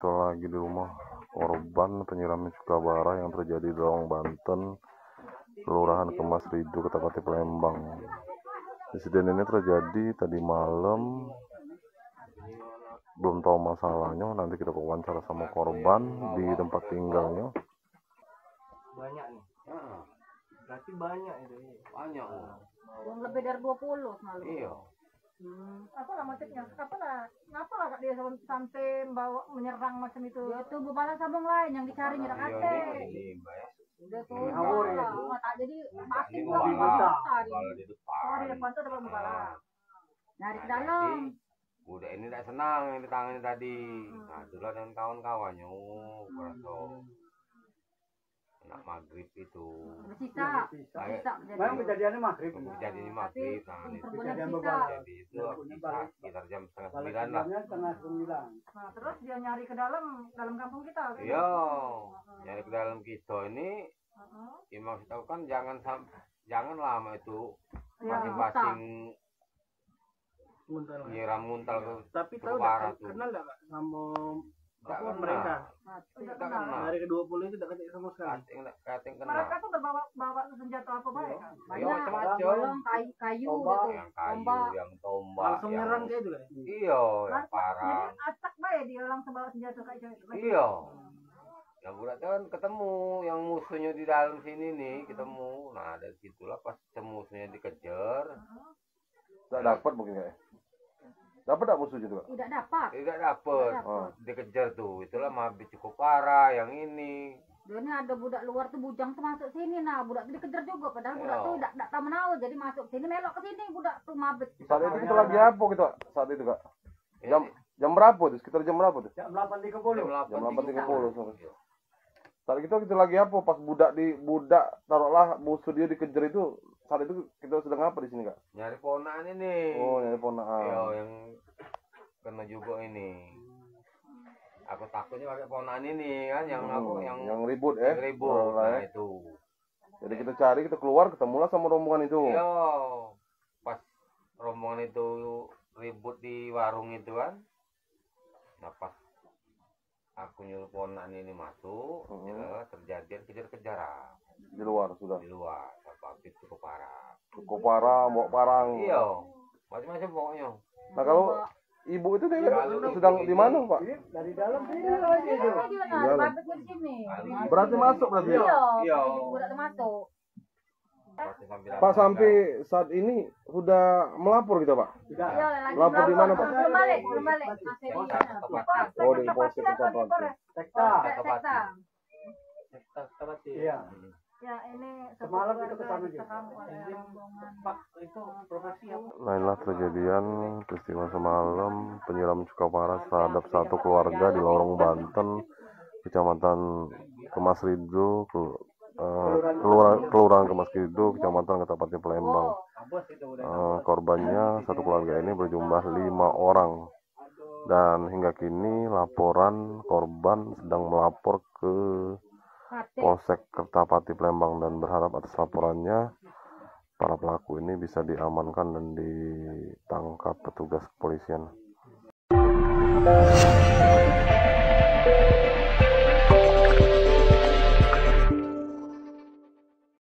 kita lagi di rumah korban penyiraman cuka bara yang terjadi di Lawang Banten, Kelurahan Kemas Ridu, Kota Palembang. Insiden ini terjadi tadi malam, belum tahu masalahnya. Nanti kita wawancara sama korban di tempat tinggalnya. Banyak nih. Berarti banyak itu. Banyak. Yang lebih dari 20 malu. Iya. Apalah motifnya? Kenapa dia sampai bawa menyerang macam itu? Itu bukan sambung lain yang dicari nyerang kate. Udah tuh. Jadi pasti Kalau di depan. Oh, di depan tuh ada bala. Nyari ke dalam. Udah ini tidak senang yang ditangani tadi. Nah, itulah dengan kawan-kawannya. Anak maghrib itu. Bersisa. Memang kejadiannya maghrib. Kejadian maghrib. Nah, Kejadian itu. berbalik. Jadi itu sekitar jam setengah 9 lah. Setengah 9. Nah, terus dia nyari ke dalam kampung kita. Iya. Nyari ke dalam kita ini. Maksud aku kan jangan lama itu masing-masing nyiram-nguntal ke Tapi tahu parah enggak tuh. kenal enggak sama Nggak apa kenal. mereka? Nggak kenal. Dari ke-20 itu enggak ketemu sama sekali. Kating kenal. Mereka tuh bawa senjata apa baik kan? Iya, macam-macam. Kayu Tombak. gitu. Yang kayu, Tombak. yang tombak, Langsung yang nyerang kayak itu kan? iya, yang parah. Jadi acak baik dia langsung bawa senjata kayak gitu. Iya. Yang budak kan ketemu yang musuhnya di dalam sini nih, ketemu. Nah, dari situlah pas musuhnya dikejar. Tidak dapat mungkin ya? Dapat tak musuh juga? Tidak dapat. Tidak dapet. Oh. Dikejar tuh. Itulah mabit cukup parah yang ini. Dia ini ada budak luar tuh bujang tuh masuk sini. Nah, budak tuh dikejar juga. Padahal budak Iya. tuh tidak tahu menahu. Jadi masuk sini melok ke sini budak tuh mabit. Saat itu kita lagi apa kita? Saat itu Kak? Jam berapa tuh? Sekitar jam berapa tuh? Jam 8.30. Jam 8.30. Saat itu kita lagi apa? Pas budak taruhlah musuh dia dikejar itu. Saat itu kita sedang apa di sini Kak? Nyari ponaan ini. Oh, nyari ponaan. Iya, yang kena juga ini. Aku takutnya pakai ponaan ini kan, yang ribut yang ribut. Nah, ya. itu. Jadi kita cari, kita keluar, ketemulah sama rombongan itu. Iya, pas rombongan itu ribut di warung itu kan. Nah, pas aku nyuruh ponaan ini masuk, ya, terjadi kejar-kejaran. Di luar sudah. Di luar, tapi cukup parah. Cukup parah, bawa parang. Iya, macam-macam pokoknya. Nah kalau ibu itu dia sedang di mana Pak? Dari dalam sini lagi itu. Dia mabit di sini. Berarti masuk berarti? Iya. Budak tuh masuk. Pak sampai saat ini sudah melapor kita Pak? Tidak. Iya, lagi Melapor di mana Pak? Belum balik. Masih di Oh di Polsek Kecamatan. Sekta. Sekta. Iya. Ya, ini Semalam itu kesana juga. Pak, itu profesi apa? Nah inilah kejadian peristiwa semalam penyiraman cuka bara terhadap satu keluarga di Lawang Banten, Kecamatan Kemas Ridu, Kelurahan Kemas Ridu, Kecamatan Kota Palembang. Korbannya satu keluarga ini berjumlah 5 orang. Dan hingga kini laporan korban sedang melapor ke Polsek Kertapati Palembang dan berharap atas laporannya para pelaku ini bisa diamankan dan ditangkap petugas kepolisian.